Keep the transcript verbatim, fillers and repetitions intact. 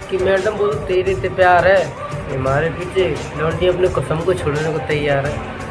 कि मैडम वो तो तेरे से प्यार है, हमारे पीछे लौंडी अपने कसम को छोड़ने को तैयार है।